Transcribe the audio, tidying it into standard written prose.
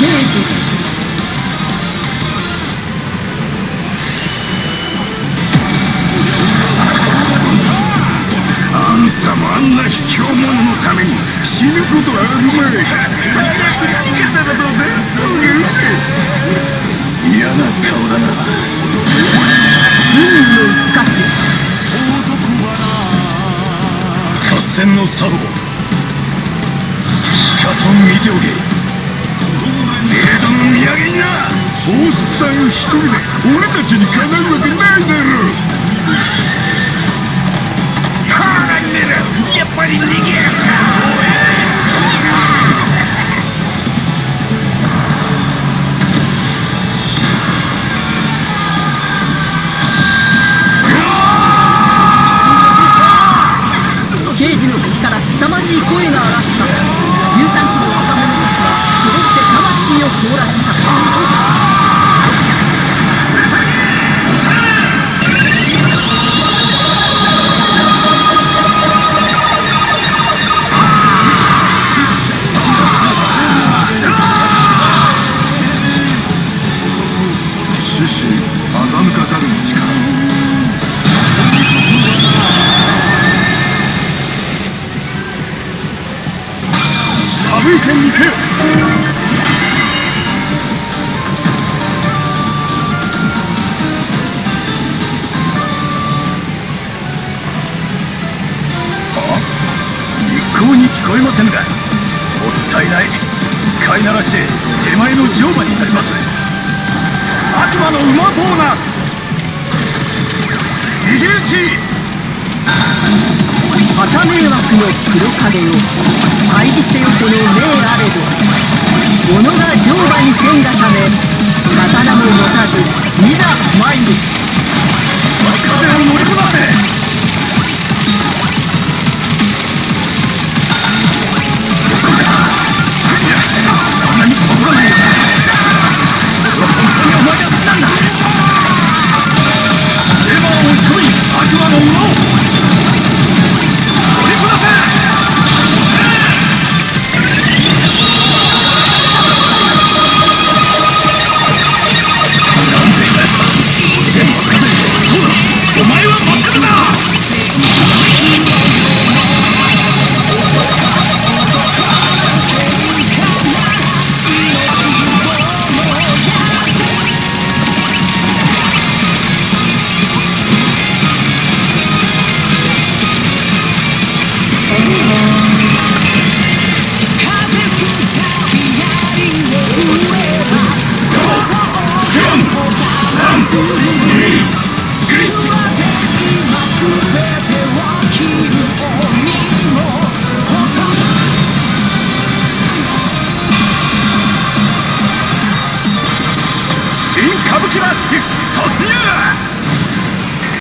刑事。 あんたもあんな卑怯者のために死ぬことはあるまい。逃げたらどうだ。嫌な顔だな。 運の一括。 合戦の作法しかと見ておけ。冥土の土産にな。おっさん一人で俺たちにかなうわけないだろう。やっぱり逃げるか。 刑事の口から凄まじい声が上がった。13機の若者たちは揃って魂を凍らせた。 獅子欺かざる力。省いてみて。一向に聞こえませぬが、もったいない。飼いならして手前の乗馬に立ちます。悪魔の馬ボーナス逃げ打ち。 旗迷惑の黒影よ、退治せよこの命あれど。己が乗馬にせんがため、刀も持たずいざ参る。 風を乗りこなせ。そんなに怒らないよ。本当にお前が好きなんだ。レバーを押し込み悪魔の馬を乗りこなせ。なんてやつだ。でも任せる。そうだ、お前は真っ赤だ。新歌舞伎ラッシュ。